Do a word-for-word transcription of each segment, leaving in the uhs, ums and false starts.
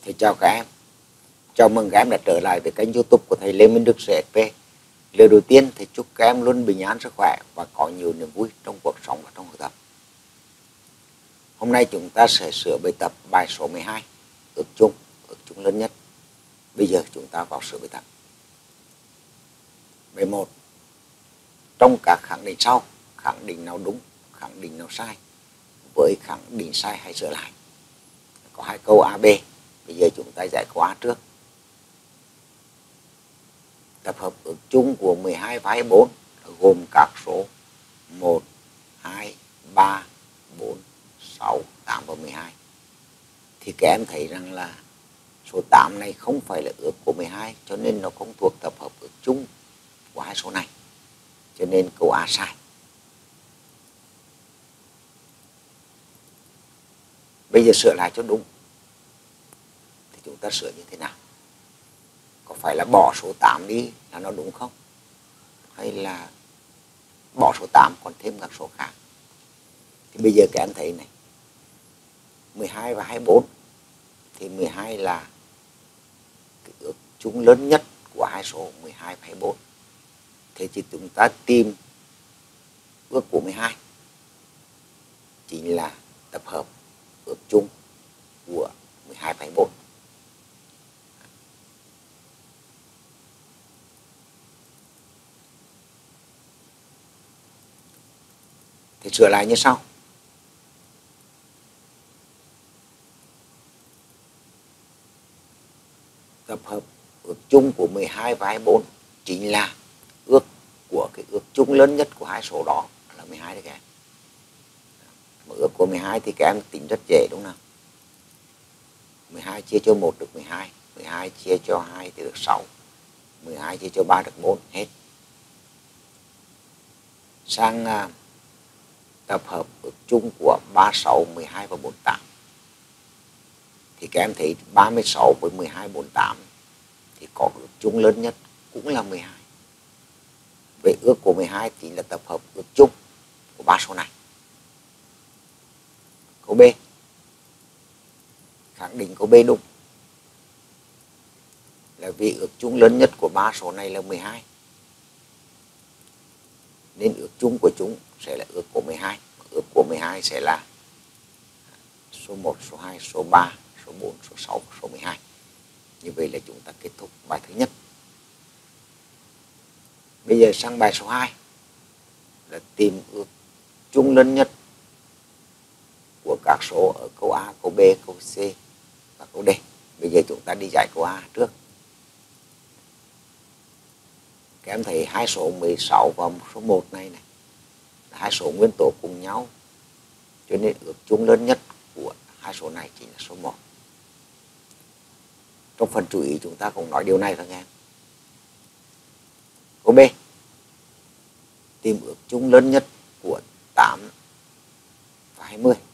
Thầy chào các em. Chào mừng các em đã trở lại với kênh YouTube của thầy Lê Minh Đức xê ét pê. Lời đầu tiên thầy chúc các em luôn bình an sức khỏe và có nhiều niềm vui trong cuộc sống và trong học tập. Hôm nay chúng ta sẽ sửa bài tập bài số mười hai, ước chung, ước chung lớn nhất. Bây giờ chúng ta vào sửa bài tập. Bài một. Trong các khẳng định sau, khẳng định nào đúng, khẳng định nào sai. Với khẳng định sai hãy sửa lại. Có hai câu A, B. Bây giờ chúng ta giải câu A trước. Tập hợp ước chung của mười hai và hai mươi bốn gồm các số một, hai, ba, bốn, sáu, tám và mười hai. Thì các em thấy rằng là số tám này không phải là ước của mười hai, cho nên nó không thuộc tập hợp ước chung của hai số này. Cho nên câu A sai. Bây giờ sửa lại cho đúng. Thì chúng ta sửa như thế nào? Có phải là bỏ số tám đi là nó đúng không? Hay là bỏ số tám còn thêm các số khác? Thì bây giờ các em thấy này, mười hai và hai mươi bốn. Thì mười hai là cái ước chung lớn nhất của hai số mười hai và hai mươi bốn. Thế thì chúng ta tìm ước của mười hai chính là tập hợp ước chung của mười hai và hai mươi bốn. Thì sửa lại như sau. Tập hợp ước chung của mười hai và hai mươi bốn chính là ước của cái ước chung lớn nhất của hai số đó là mười hai đấy các em. Mà ước của mười hai thì các em tính rất dễ đúng không? mười hai chia cho một được mười hai, mười hai chia cho hai thì được sáu, mười hai chia cho ba được bốn, hết. Sang à, tập hợp ước chung của ba mươi sáu, mười hai và bốn mươi tám. Thì các em thấy ba mươi sáu với mười hai, bốn mươi tám thì có ước chung lớn nhất cũng là mười hai. Về ước của mười hai thì là tập hợp ước chung của ba số này. Câu B. Khẳng định câu B đúng. Là vì ước chung lớn nhất của ba số này là mười hai. Nên ước chung của chúng sẽ là ước của mười hai. Ước của mười hai sẽ là số một, số hai, số ba, số bốn, số sáu, số mười hai. Như vậy là chúng ta kết thúc bài thứ nhất. Bây giờ sang bài số hai là tìm ước chung lớn nhất của các số ở câu A, câu B, câu C và câu D. Bây giờ chúng ta đi giải câu A trước. Các em thấy hai số mười sáu và số một này này là hai số nguyên tố cùng nhau. Cho nên ước chung lớn nhất của hai số này chính là số một. Trong phần chú ý chúng ta cũng nói điều này thôi nghe. Câu B. Tìm ước chung lớn nhất của tám và hai mươi.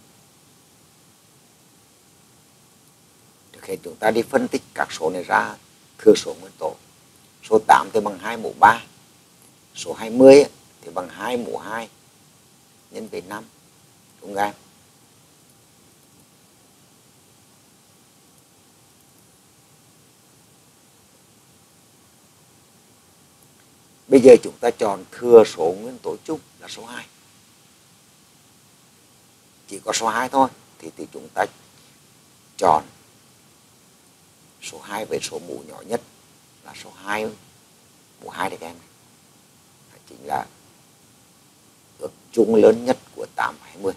Trước hết chúng ta đi phân tích các số này ra thừa số nguyên tố. Số tám thì bằng hai mũ ba. Số hai mươi thì bằng hai mũ hai nhân với năm. Đúng không? Bây giờ chúng ta chọn thừa số nguyên tố chung là số hai. Chỉ có số hai thôi. Thì, thì chúng ta chọn số hai với số mũ nhỏ nhất là số hai mũ hai đấy các em. Chính là ước chung lớn nhất của tám và hai mươi.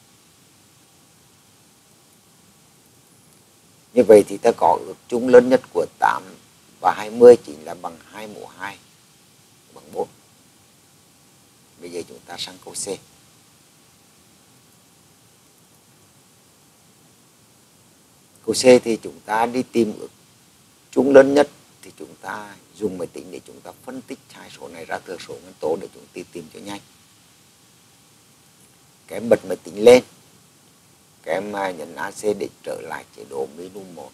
Như vậy thì ta có ước chung lớn nhất của tám và hai mươi chính là bằng hai mũ hai bằng bốn. Bây giờ chúng ta sang câu C. Câu C thì chúng ta đi tìm ước chung lớn nhất thì chúng ta dùng máy tính để chúng ta phân tích hai số này ra thừa số nguyên tố để chúng ta tìm cho nhanh. Các em bật máy tính lên. Các em nhấn a xê để trở lại chế độ menu một.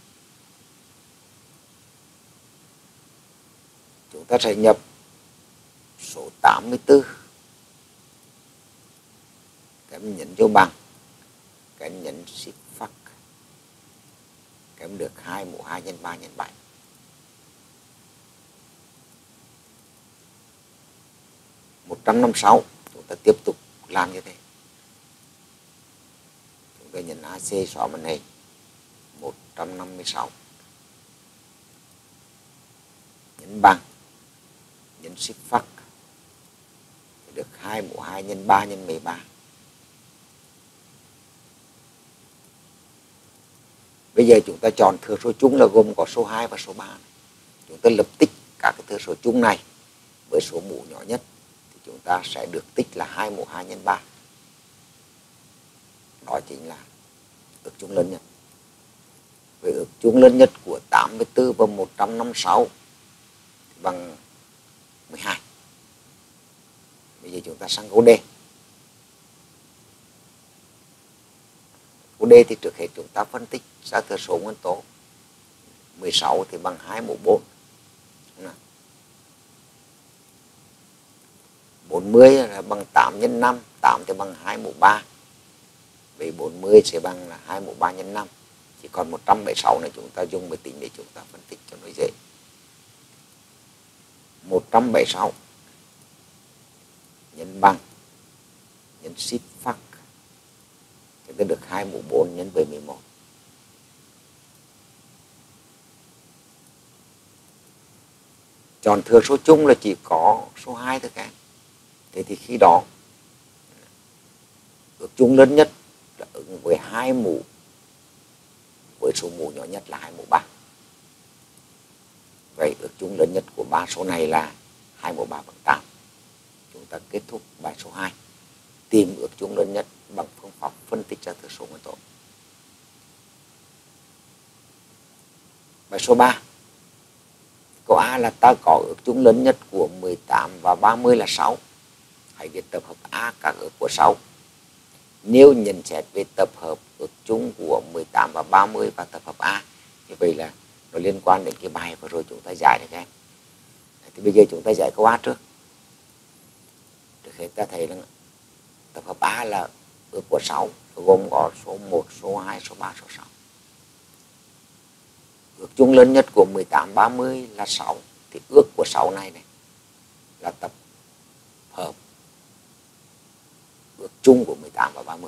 Chúng ta sẽ nhập số tám mươi tư. Các em nhấn vô bằng. Các em nhấn shift phắc. Các em được hai mũ hai nhân ba nhân bảy. một trăm năm mươi sáu chúng ta tiếp tục làm như thế. Chúng ta nhấn a xê xóa màn hình. một trăm năm mươi sáu. Nhấn bằng. Nhấn shift phắc. Được hai mũ hai nhân ba nhân mười ba. Bây giờ chúng ta chọn thừa số chung là gồm có số hai và số ba. Chúng ta lập tích các cái thừa số chung này với số mũ nhỏ nhất thì chúng ta sẽ được tích là hai mũ hai nhân ba. Đó chính là ước chung lớn nhất. Với ước chung lớn nhất của tám mươi tư và một trăm năm mươi sáu thì bằng mười hai. Bây giờ chúng ta sang câu D. Câu D thì trước hết chúng ta phân tích ra thừa số nguyên tố. mười sáu thì bằng hai mũ bốn. bốn mươi là bằng tám nhân năm, tám thì bằng hai mũ ba. Vậy bốn mươi sẽ bằng là hai mũ ba nhân năm. Chỉ còn một trăm bảy mươi sáu này chúng ta dùng máy tính để chúng ta phân tích cho nó dễ. một trăm bảy mươi sáu nhân bằng, nhân shift phắc, chúng ta được hai mũ bốn nhân với mười một. Chọn thừa số chung là chỉ có số hai thôi các em. Thế thì khi đó ước chung lớn nhất là ứng với hai mũ, với số mũ nhỏ nhất là hai mũ ba. Vậy ước chung lớn nhất của ba số này là hai mũ ba bằng tám. Chúng ta kết thúc bài số hai. Tìm ước chung lớn nhất bằng phương pháp phân tích ra thừa số nguyên tố. Bài số ba. Câu A là ta có ước chung lớn nhất của mười tám và ba mươi là sáu. Hãy viết tập hợp A các ước của sáu. Nếu nhận xét về tập hợp ước chung của mười tám và ba mươi và tập hợp A, như vậy là nó liên quan đến cái bài vừa rồi chúng ta giải được các em. Thì bây giờ chúng ta giải câu A trước. Trước hết ta thấy là tập hợp A là ước của sáu, gồm có số một, số hai, số ba, số sáu. Ước chung lớn nhất của mười tám, ba mươi là sáu. Thì ước của sáu này, này là tập hợp ước chung của mười tám và ba mươi.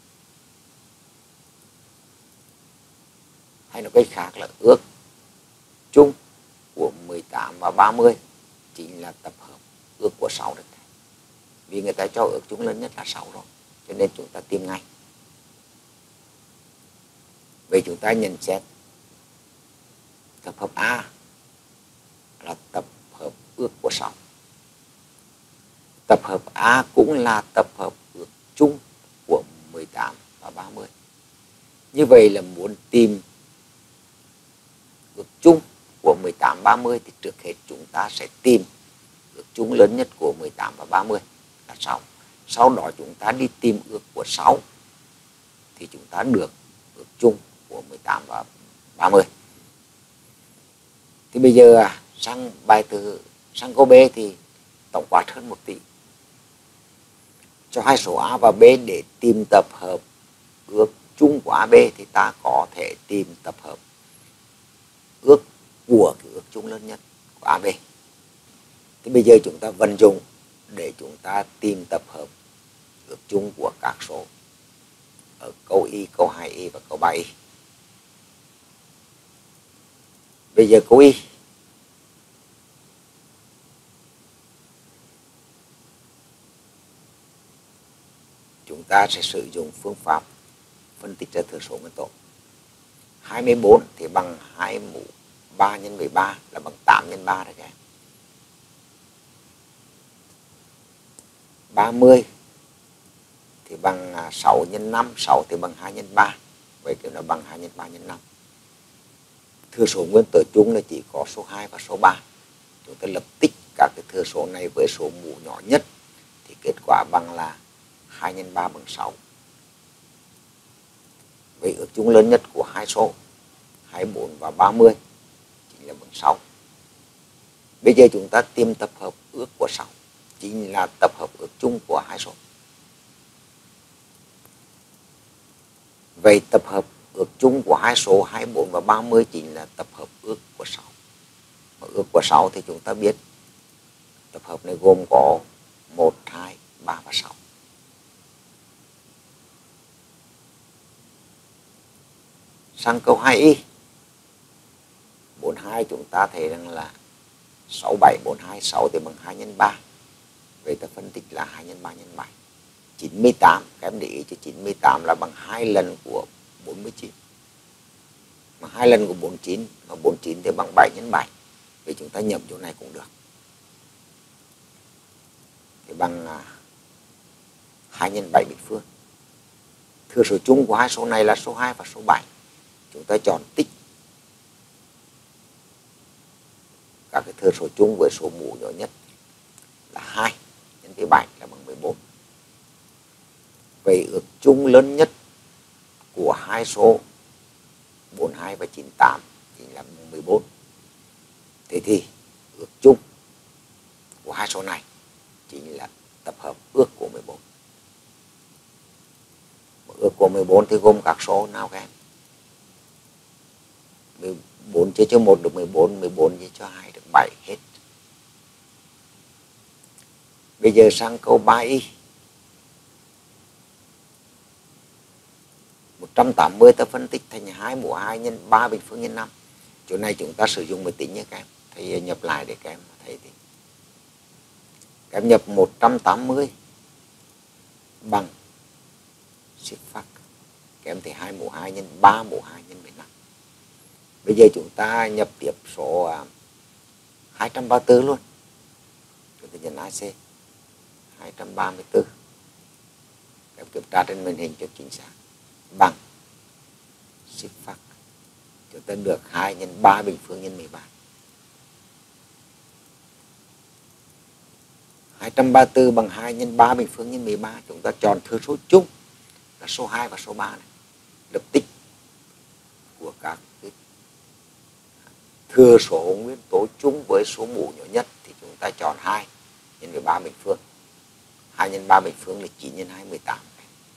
Hay nói cách khác là ước chung của mười tám và ba mươi chính là tập hợp ước của sáu được. Vì người ta cho ước chung lớn nhất là sáu rồi, cho nên chúng ta tìm ngay. Vậy chúng ta nhận xét tập hợp A là tập hợp ước của sáu. Tập hợp A cũng là tập hợp ước chung của mười tám và ba mươi. Như vậy là muốn tìm ước chung của mười tám, ba mươi thì trước hết chúng ta sẽ tìm ước chung lớn nhất của mười tám và ba mươi là sáu. Sau đó chúng ta đi tìm ước của sáu thì chúng ta được ước chung của mười tám và ba mươi. Thì bây giờ sang bài từ sang câu B thì tổng quát hơn một tí. Cho hai số A và B để tìm tập hợp ước chung của a bê thì ta có thể tìm tập hợp ước của cái ước chung lớn nhất của a bê. Thì bây giờ chúng ta vận dụng để chúng ta tìm tập hợp ước chung của các số ở câu Y, câu hai Y và câu ba Y. Bây giờ câu Y. Chúng ta sẽ sử dụng phương pháp phân tích ra thừa số nguyên tố. hai mươi bốn thì bằng hai mũ ba nhân mười ba là bằng tám nhân ba rồi các em. ba mươi thì bằng sáu nhân năm, sáu thì bằng hai nhân ba. Vậy kiểu là bằng hai nhân ba nhân năm. Thừa số nguyên tử chung là chỉ có số hai và số ba. Chúng ta lập tích các cái thừa số này với số mũ nhỏ nhất thì kết quả bằng là hai nhân ba bằng sáu. Vậy ước chung lớn nhất của hai số hai mươi bốn và ba mươi chính là bằng sáu. Bây giờ chúng ta tìm tập hợp ước của sáu, chính là tập hợp ước chung của hai số. Vậy tập hợp ước chung của hai số hai mươi bốn và ba mươi chính là tập hợp ước của sáu. Mà ước của sáu thì chúng ta biết tập hợp này gồm có một, hai, ba và sáu. Sang câu hai y. bốn mươi hai chúng ta thấy rằng là sáu, bảy, bốn mươi hai, sáu thì bằng hai nhân ba. Vậy ta phân tích là hai nhân ba nhân bảy. chín mươi tám, các em để ý cho chín mươi tám là bằng hai lần của bốn mươi chín. Mà hai lần của bốn mươi chín, mà bốn mươi chín thì bằng bảy nhân bảy. Vậy chúng ta nhập chỗ này cũng được. Thì bằng hai nhân bảy bình phương. Thừa số chung của hai số này là số hai và số bảy. Chúng ta chọn tích các cái thừa số chung với số mũ nhỏ nhất là hai nhân với bảy là bằng mười bốn. Vậy ước chung lớn nhất của hai số bốn mươi hai và chín mươi tám chính là mười bốn. Thế thì ước chung của hai số này chính là tập hợp ước của mười bốn. Ước của mười bốn thì gồm các số nào các em? mười bốn chia cho một được mười bốn, mười bốn chia cho hai được bảy hết. Bây giờ sang câu ba y. một trăm tám mươi ta phân tích thành hai mũ hai nhân ba bình phương nhân năm. Chỗ này chúng ta sử dụng máy tính nhé các em. Thầy nhập lại để các em thấy thì. Các em nhập một trăm tám mươi bằng shift phắc. Các em thấy hai mũ hai nhân ba mũ hai nhân mười lăm. Bây giờ chúng ta nhập tiếp số hai trăm ba mươi tư luôn. Chúng ta nhấn a xê hai trăm ba mươi tư. Các em kiểm tra trên màn hình cho chính xác. Bằng shift phắc. Chúng ta được hai nhân ba bình phương nhân mười ba. hai trăm ba mươi tư bằng hai nhân ba bình phương nhân mười ba. Chúng ta chọn thừa số chung là số hai và số ba này. Lập tích của các cái thừa số nguyên tố chung với số mũ nhỏ nhất thì chúng ta chọn hai nhân với ba bình phương. hai nhân ba bình phương là chín nhân hai, mười tám.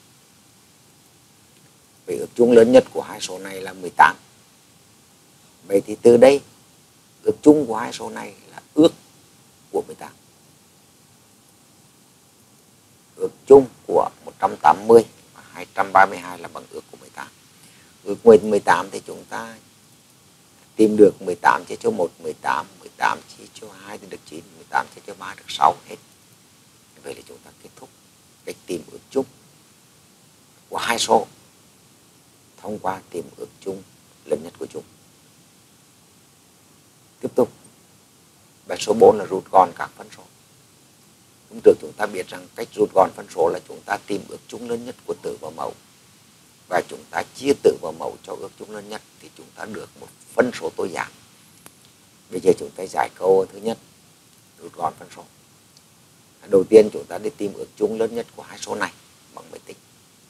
Vậy ước chung lớn nhất của hai số này là mười tám. Vậy thì từ đây ước chung của hai số này là ước của mười tám. Ước chung của một trăm tám mươi và hai trăm ba mươi hai là bằng ước của mười tám. Ước mười tám thì chúng ta tìm được mười tám chia cho một, mười tám, mười tám chia cho hai thì được chín, mười tám chia cho ba được sáu hết. Vậy là chúng ta kết thúc cách tìm ước chung của hai số thông qua tìm ước chung lớn nhất của chúng. Tiếp tục, bài số bốn là rút gọn các phân số. Hôm trước chúng ta biết rằng cách rút gọn phân số là chúng ta tìm ước chung lớn nhất của tử và mẫu. Và chúng ta chia tử và mẫu cho ước chung lớn nhất thì chúng ta được một phân số tối giản. Bây giờ chúng ta giải câu thứ nhất, rút gọn phân số. Đầu tiên chúng ta đi tìm ước chung lớn nhất của hai số này bằng máy tính.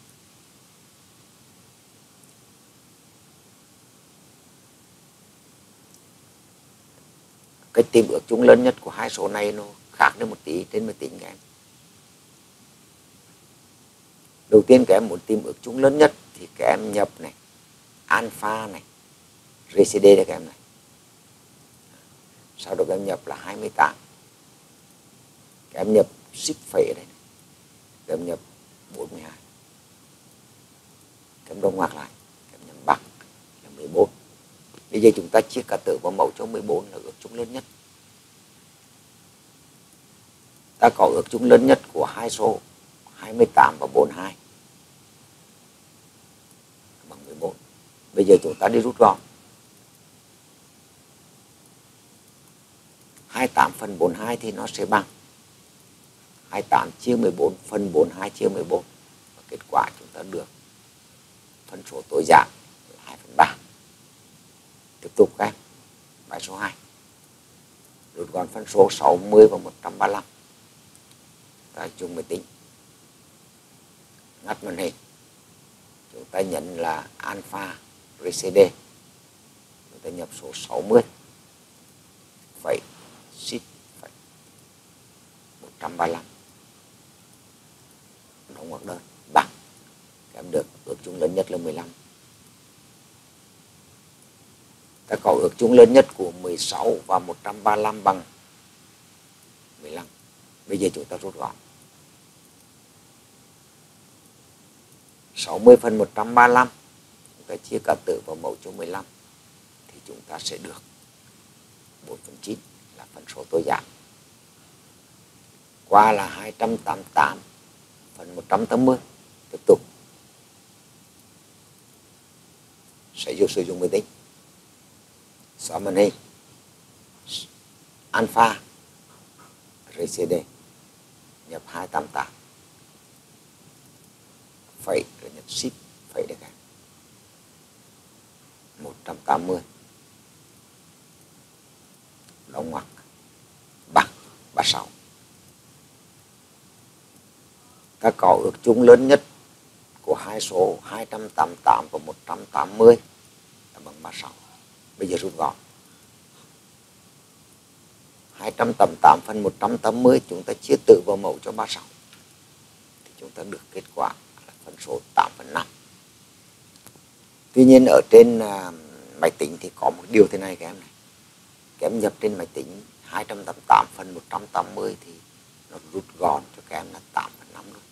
Cách tìm ước chung lớn nhất của hai số này nó khác đi một tí trên máy tính các em. Đầu tiên các em muốn tìm ước chung lớn nhất thì các em nhập này, alpha này, rê xê đê đây các em này. Sau đó các em nhập là hai mươi tám. Các em nhập ship phẩy đây. Các em nhập bốn mươi hai. Các em đồng ngoặc lại. Các em nhập bắc là mười bốn. Bây giờ chúng ta chia cả tử và mẫu cho mười bốn là ước chung lớn nhất. Ta có ước chung lớn nhất của hai số hai mươi tám và bốn mươi hai bằng mười bốn. Bây giờ chúng ta đi rút gọn. hai mươi tám phần bốn mươi hai thì nó sẽ bằng hai mươi tám chia mười bốn phần bốn mươi hai chia mười bốn. Và kết quả chúng ta được phân số tối giản là hai phần ba. Tiếp tục các em. Bài số hai. Rút gọn phân số sáu mươi và một trăm ba mươi lăm. Ta dùng máy tính. Ngắt màn hình. Chúng ta nhấn là alpha rê xê đê. Chúng ta nhập số sáu mươi phẩy shift phẩy một trăm ba mươi lăm. Đóng ngoặc đơn bằng. Các em được ước chung lớn nhất là mười lăm. Ta có ước chung lớn nhất của mười sáu và một trăm ba mươi lăm bằng mười lăm. Bây giờ chúng ta rút gọn. sáu mươi phần một trăm ba mươi lăm, chúng ta chia cả tử và mẫu cho mười lăm, thì chúng ta sẽ được bốn phần chín là phân số tối giản. Qua là hai trăm tám mươi tám phần một trăm tám mươi. Tiếp tục sẽ dùng sử dụng máy tính. Xóa màn hình. Alpha rờ xê đê nhập hai trăm tám mươi tám phẩy rồi nhập ship phẩy được một trăm tám mươi đóng ngoặc bằng ba mươi sáu. Ta có ước chung lớn nhất của hai số hai trăm tám mươi tám và một trăm tám mươi là bằng ba mươi sáu. Bây giờ rút gọn. hai trăm tám mươi tám phần một trăm tám mươi chúng ta chia tử vào mẫu cho ba mươi sáu. Thì chúng ta được kết quả là phân số tám phần năm. Tuy nhiên ở trên uh, máy tính thì có một điều thế này các em này. Các em nhập trên máy tính hai trăm tám mươi tám phần một trăm tám mươi thì nó rút gọn cho các em là tám phần năm luôn.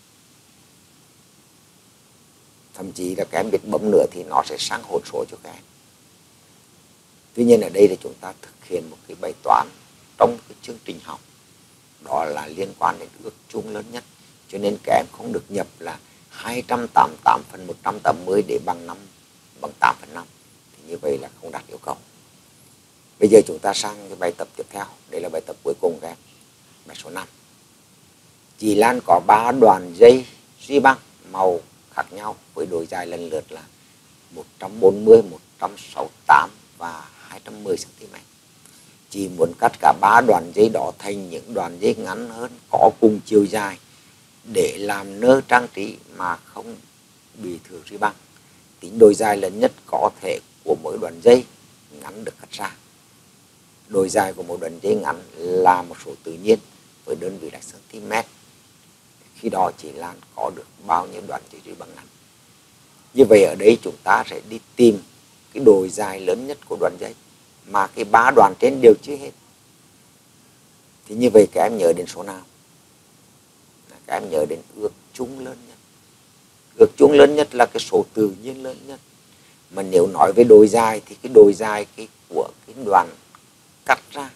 Thậm chí là các em biết bấm nữa thì nó sẽ sang hỗn số cho các em. Tuy nhiên ở đây là chúng ta thực hiện một cái bài toán trong cái chương trình học, đó là liên quan đến ước chung lớn nhất, cho nên các em không được nhập là hai trăm tám mươi tám phần một trăm tám mươi để bằng năm, bằng tám phần năm, thì như vậy là không đạt yêu cầu. Bây giờ chúng ta sang cái bài tập tiếp theo. Đây là bài tập cuối cùng các em, bài số năm. Chị Lan có ba đoạn dây duy băng màu khác nhau với độ dài lần lượt là một trăm bốn mươi, một trăm sáu mươi tám và hai trăm mười xăng ti mét. Chị muốn cắt cả ba đoạn dây đó thành những đoạn dây ngắn hơn có cùng chiều dài để làm nơ trang trí mà không bị thừa duy băng. Tính độ dài lớn nhất có thể của mỗi đoạn dây ngắn được cắt ra. Độ dài của mỗi đoạn dây ngắn là một số tự nhiên với đơn vị là cm. Khi đó chị Lan có được bao nhiêu đoạn dây duy băng ngắn. Như vậy ở đây chúng ta sẽ đi tìm cái độ dài lớn nhất của đoạn dây mà cái ba đoạn trên đều chưa hết. Thì như vậy các em nhớ đến số nào? Các em nhớ đến ước chung lớn nhất. Ước chung lớn nhất là cái số tự nhiên lớn nhất. Mà nếu nói về độ dài thì cái độ dài cái của cái đoạn cắt ra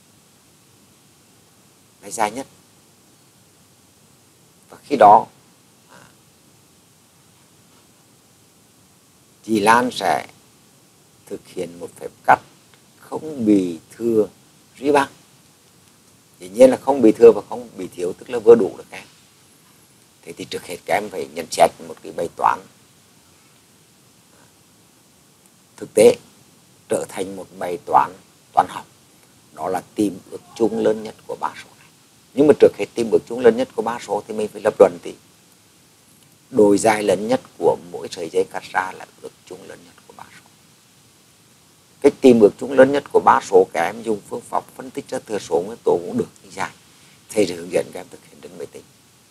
là dài nhất. Và khi đó chị Lan sẽ thực hiện một phép cắt không bị thừa duy băng. Dĩ nhiên là không bị thừa và không bị thiếu, tức là vừa đủ được các em. Thế thì trước hết các em phải nhận xét một cái bài toán thực tế trở thành một bài toán toán học, đó là tìm ước chung lớn nhất của ba số này. Nhưng mà trước hết tìm ước chung lớn nhất của ba số thì mình phải lập luận tí. Độ dài lớn nhất của mỗi sợi dây cắt ra là ước chung lớn nhất của ba số. Cách tìm ước chung lớn nhất của ba số các em dùng phương pháp phân tích ra thừa số nguyên tố cũng được như dài. Thầy sẽ hướng dẫn các em thực hiện trên máy tính.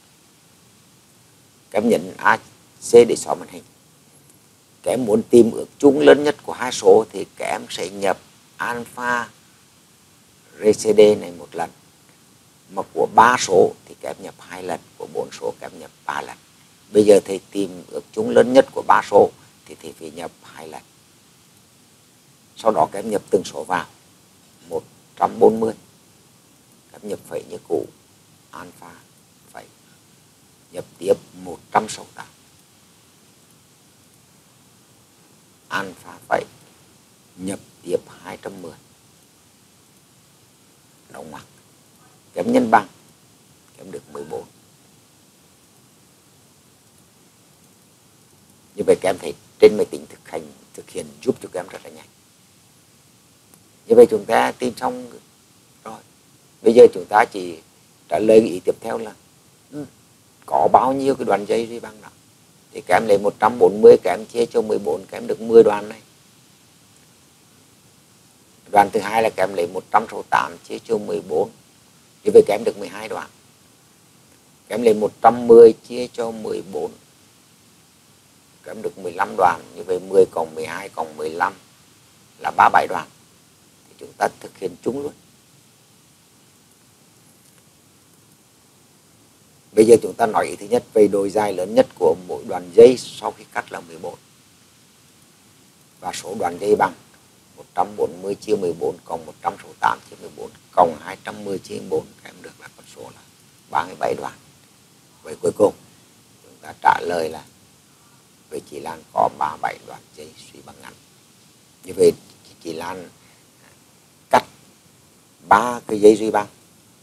Các em nhấn a xê để xóa màn hình. Các em muốn tìm ước chung lớn nhất của hai số thì các em sẽ nhập alpha rờ xê đê này một lần. Mà của ba số thì các em nhập hai lần, của bốn số các em nhập ba lần. Bây giờ thầy tìm ước chung lớn nhất của ba số thì thầy phải nhập hai lần. Sau đó các em nhập từng số vào. một trăm bốn mươi. Các em nhập phẩy như cũ. Alpha phẩy. Nhập tiếp một trăm sáu mươi tám. Alpha phẩy. Nhập tiếp hai trăm mười. Đóng ngoặc. Các em nhân bằng. Các em được mười bốn. Như vậy các em thấy trên máy tính thực hành thực hiện giúp cho các em rất là nhanh. Như vậy chúng ta tìm xong rồi. Bây giờ chúng ta chỉ trả lời ý tiếp theo là có bao nhiêu cái đoạn dây duy băng đó. Thì các em lấy một trăm bốn mươi, các em chia cho mười bốn, các em được mười đoạn này. Đoạn thứ hai là các em lấy một trăm sáu mươi tám chia cho mười bốn. Như vậy các em được mười hai đoạn. Các em lấy một trăm mười chia cho mười bốn. Các em được mười lăm đoạn. Như vậy mười cộng mười hai cộng mười lăm là ba bài đoạn, thì chúng ta thực hiện chung luôn. Bây giờ chúng ta nói ý thứ nhất về độ dài lớn nhất của mỗi đoạn dây sau khi cắt là mười bốn. Và số đoạn dây bằng một trăm bốn mươi chia mười bốn cộng một trăm sáu mươi tám chia mười bốn cộng hai trăm mười chia mười bốn, các em được là con số là ba mươi bảy đoạn. Vậy cuối cùng chúng ta trả lời là về Chị Lan có ba mươi bảy đoạn dây suy bằng ngắn. Như vậy Chị Lan cắt ba cái dây duy băng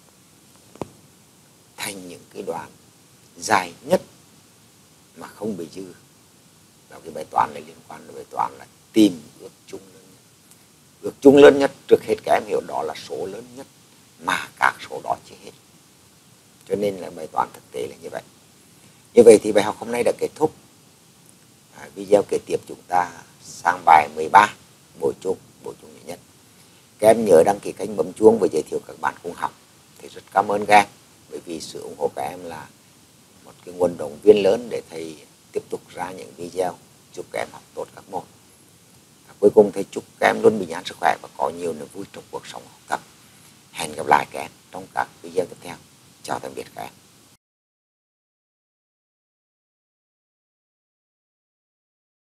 thành những cái đoạn dài nhất mà không bị dư. Và cái bài toán này liên quan đến bài toán là tìm ước chung lớn nhất. Ước chung lớn nhất trước hết các em hiểu đó là số lớn nhất mà các số đó chưa hết. Cho nên là bài toán thực tế là như vậy. Như vậy thì bài học hôm nay đã kết thúc. À, video kế tiếp chúng ta sang bài mười ba, bổ chung, bổ chung nhẹ nhất. Các em nhớ đăng ký kênh, bấm chuông và giới thiệu các bạn cùng học. Thì rất cảm ơn các em, bởi vì sự ủng hộ các em là một cái nguồn động viên lớn để thầy tiếp tục ra những video giúp các em học tốt các môn. À, cuối cùng thầy chúc các em luôn bình an sức khỏe và có nhiều niềm vui trong cuộc sống học tập. Hẹn gặp lại các em trong các video tiếp theo. Chào tạm biệt các em.